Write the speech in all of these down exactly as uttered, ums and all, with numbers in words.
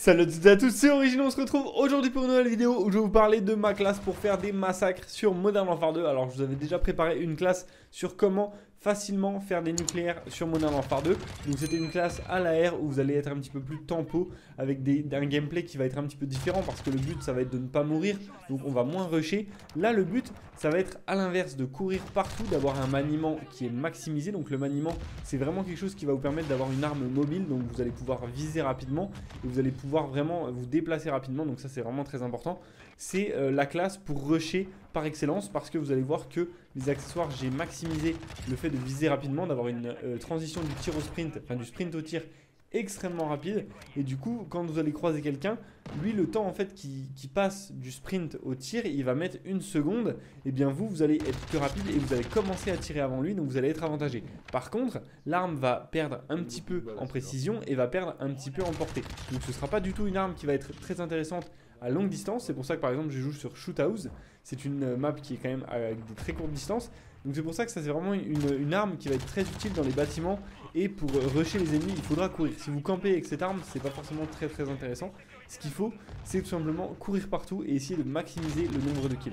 Salut à toutes et à tous, c'est Origine, on se retrouve aujourd'hui pour une nouvelle vidéo où je vais vous parler de ma classe pour faire des massacres sur Modern Warfare deux. Alors je vous avais déjà préparé une classe sur comment facilement faire des nucléaires sur Modern Warfare deux. Donc c'était une classe à l'A R où vous allez être un petit peu plus tempo avec des, un gameplay qui va être un petit peu différent parce que le but ça va être de ne pas mourir, donc on va moins rusher. Là le but ça va être à l'inverse de courir partout, d'avoir un maniement qui est maximisé. Donc le maniement c'est vraiment quelque chose qui va vous permettre d'avoir une arme mobile, donc vous allez pouvoir viser rapidement et vous allez pouvoir vraiment vous déplacer rapidement, donc ça c'est vraiment très important. C'est euh, la classe pour rusher par excellence parce que vous allez voir que les accessoires, j'ai maximisé le fait de viser rapidement, d'avoir une euh, transition du tir au sprint, enfin du sprint au tir extrêmement rapide, et du coup quand vous allez croiser quelqu'un, lui le temps en fait qui, qui passe du sprint au tir, il va mettre une seconde, et bien vous vous allez être plus rapide et vous allez commencer à tirer avant lui, donc vous allez être avantagé. Par contre l'arme va perdre un petit peu en précision et va perdre un petit peu en portée, donc ce ne sera pas du tout une arme qui va être très intéressante à longue distance. C'est pour ça que par exemple je joue sur Shoot House, c'est une map qui est quand même avec des très courtes distances. Donc c'est pour ça que ça c'est vraiment une, une arme qui va être très utile dans les bâtiments, et pour rusher les ennemis il faudra courir. Si vous campez avec cette arme c'est pas forcément très très intéressant. Ce qu'il faut c'est tout simplement courir partout et essayer de maximiser le nombre de kills.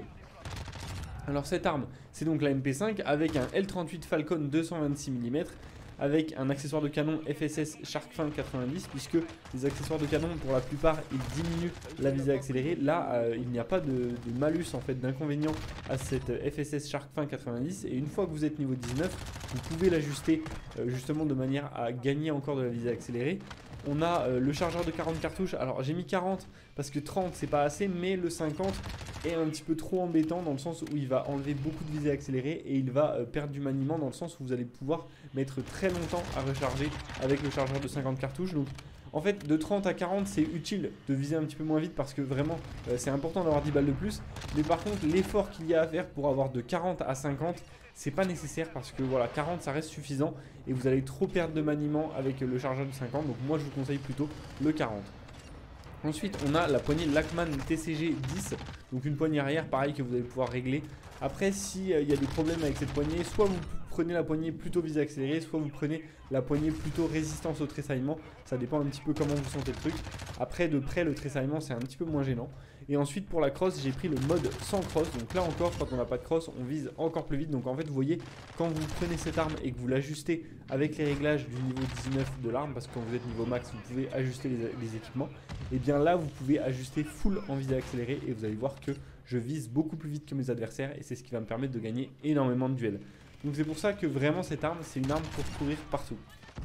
Alors cette arme c'est donc la M P cinq avec un L trente-huit Falcon deux cent vingt-six millimètres, avec un accessoire de canon F S S Sharkfin quatre-vingt-dix, puisque les accessoires de canon pour la plupart ils diminuent la visée accélérée. Là euh, il n'y a pas de, de malus en fait, d'inconvénient à cette F S S Sharkfin quatre-vingt-dix, et une fois que vous êtes niveau dix-neuf vous pouvez l'ajuster euh, justement de manière à gagner encore de la visée accélérée. On a euh, le chargeur de quarante cartouches. Alors j'ai mis quarante parce que trente c'est pas assez, mais le cinquante est un petit peu trop embêtant dans le sens où il va enlever beaucoup de visée accélérée et il va euh, perdre du maniement, dans le sens où vous allez pouvoir mettre très longtemps à recharger avec le chargeur de cinquante cartouches. Donc en fait de trente à quarante c'est utile de viser un petit peu moins vite parce que vraiment euh, c'est important d'avoir dix balles de plus, mais par contre l'effort qu'il y a à faire pour avoir de quarante à cinquante c'est pas nécessaire, parce que voilà, quarante ça reste suffisant et vous allez trop perdre de maniement avec le chargeur de cinquante, donc moi je vous conseille plutôt le quarante. Ensuite on a la poignée Lachman T C G dix, donc une poignée arrière pareil que vous allez pouvoir régler. Après s'il euh, y a des problèmes avec cette poignée, soit vous prenez la poignée plutôt visée accélérée, soit vous prenez la poignée plutôt résistance au tressaillement, ça dépend un petit peu comment vous sentez le truc. Après de près le tressaillement c'est un petit peu moins gênant. Et ensuite pour la crosse j'ai pris le mode sans crosse, donc là encore quand on n'a pas de crosse on vise encore plus vite. Donc en fait vous voyez, quand vous prenez cette arme et que vous l'ajustez avec les réglages du niveau dix-neuf de l'arme, parce que quand vous êtes niveau max vous pouvez ajuster les, les équipements, et bien là vous pouvez ajuster full en visée accélérée et vous allez voir que je vise beaucoup plus vite que mes adversaires, et c'est ce qui va me permettre de gagner énormément de duels. Donc c'est pour ça que vraiment cette arme c'est une arme pour courir partout.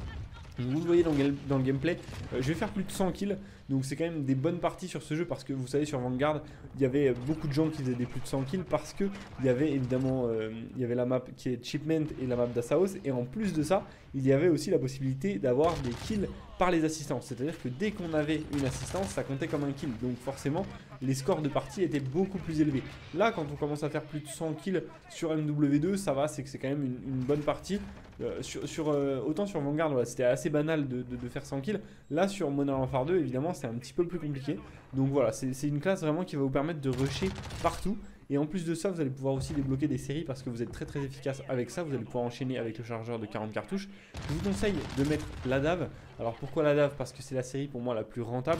Vous le voyez dans, dans le gameplay, euh, je vais faire plus de cent kills, donc c'est quand même des bonnes parties sur ce jeu, parce que vous savez sur Vanguard il y avait beaucoup de gens qui faisaient des plus de cent kills, parce que il y avait évidemment euh, il y avait la map qui est Shipment et la map d'Assaos, et en plus de ça il y avait aussi la possibilité d'avoir des kills par les assistances, c'est à dire que dès qu'on avait une assistance ça comptait comme un kill, donc forcément les scores de partie étaient beaucoup plus élevés. Là quand on commence à faire plus de cent kills sur M W deux ça va, c'est que c'est quand même une, une bonne partie. Euh, sur, sur, euh, autant sur Vanguard voilà, c'était assez banal de, de, de faire cent kills, là sur Modern Warfare deux évidemment c'est un petit peu plus compliqué. Donc voilà, c'est une classe vraiment qui va vous permettre de rusher partout. Et en plus de ça vous allez pouvoir aussi débloquer des séries, parce que vous êtes très très efficace avec ça. Vous allez pouvoir enchaîner avec le chargeur de quarante cartouches. Je vous conseille de mettre la D A V. Alors pourquoi la D A V? Parce que c'est la série pour moi la plus rentable.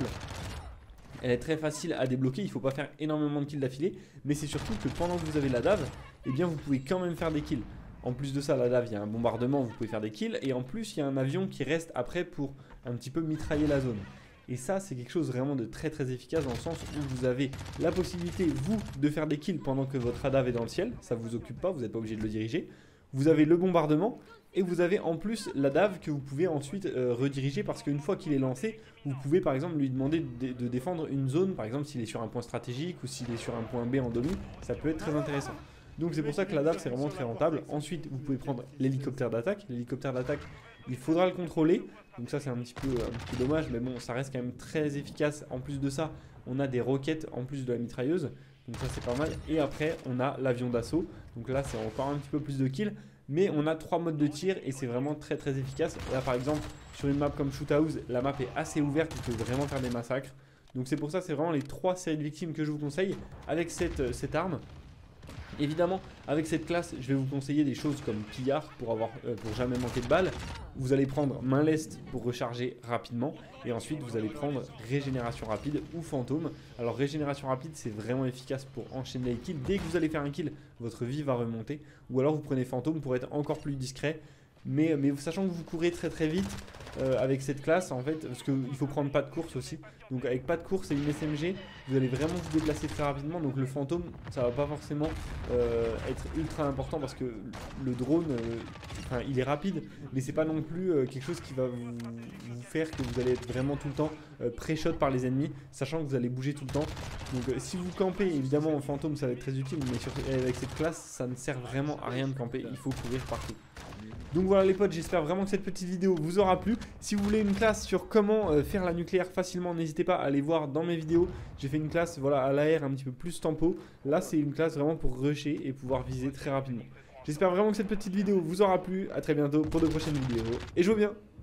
Elle est très facile à débloquer, il ne faut pas faire énormément de kills d'affilée, mais c'est surtout que pendant que vous avez la D A V, eh bien vous pouvez quand même faire des kills. En plus de ça, la D A V, il y a un bombardement, vous pouvez faire des kills, et en plus il y a un avion qui reste après pour un petit peu mitrailler la zone. Et ça c'est quelque chose vraiment de très très efficace, dans le sens où vous avez la possibilité vous de faire des kills pendant que votre A D A V est dans le ciel, ça ne vous occupe pas, vous n'êtes pas obligé de le diriger. Vous avez le bombardement, et vous avez en plus la D A V que vous pouvez ensuite euh, rediriger, parce qu'une fois qu'il est lancé, vous pouvez par exemple lui demander de, de défendre une zone, par exemple s'il est sur un point stratégique ou s'il est sur un point B en demi, ça peut être très intéressant. Donc c'est pour ça que la D A V c'est vraiment très rentable. Ensuite vous pouvez prendre l'hélicoptère d'attaque. L'hélicoptère d'attaque il faudra le contrôler, donc ça c'est un petit peu, un petit peu dommage, mais bon ça reste quand même très efficace. En plus de ça on a des roquettes en plus de la mitrailleuse, donc ça c'est pas mal. Et après on a l'avion d'assaut, donc là c'est encore un petit peu plus de kills, mais on a trois modes de tir et c'est vraiment très très efficace. Là par exemple sur une map comme Shoot House, la map est assez ouverte, vous pouvez vraiment faire des massacres. Donc c'est pour ça c'est vraiment les trois séries de victimes que je vous conseille avec cette, cette arme. Évidemment, avec cette classe, je vais vous conseiller des choses comme pillard pour, avoir, euh, pour jamais manquer de balles. Vous allez prendre main leste pour recharger rapidement. Et ensuite, vous allez prendre régénération rapide ou fantôme. Alors, régénération rapide, c'est vraiment efficace pour enchaîner les kills. Dès que vous allez faire un kill, votre vie va remonter. Ou alors, vous prenez fantôme pour être encore plus discret. Mais, mais sachant que vous courez très très vite euh, avec cette classe en fait, parce qu'il faut prendre pas de course aussi. Donc avec pas de course et une S M G, vous allez vraiment vous déplacer très rapidement. Donc le fantôme, ça va pas forcément euh, être ultra important parce que le drone, euh, enfin, il est rapide, mais c'est pas non plus euh, quelque chose qui va vous, vous faire que vous allez être vraiment tout le temps euh, pré-shot par les ennemis, sachant que vous allez bouger tout le temps. Donc euh, si vous campez, évidemment en fantôme ça va être très utile, mais sur, avec cette classe, ça ne sert vraiment à rien de camper, il faut courir partout. Donc voilà les potes, j'espère vraiment que cette petite vidéo vous aura plu. Si vous voulez une classe sur comment euh, faire la nucléaire facilement, n'hésitez pas à aller voir dans mes vidéos. J'ai fait une classe voilà, à l'A R un petit peu plus tempo. Là c'est une classe vraiment pour rusher et pouvoir viser très rapidement. J'espère vraiment que cette petite vidéo vous aura plu. A très bientôt pour de prochaines vidéos et jouez bien.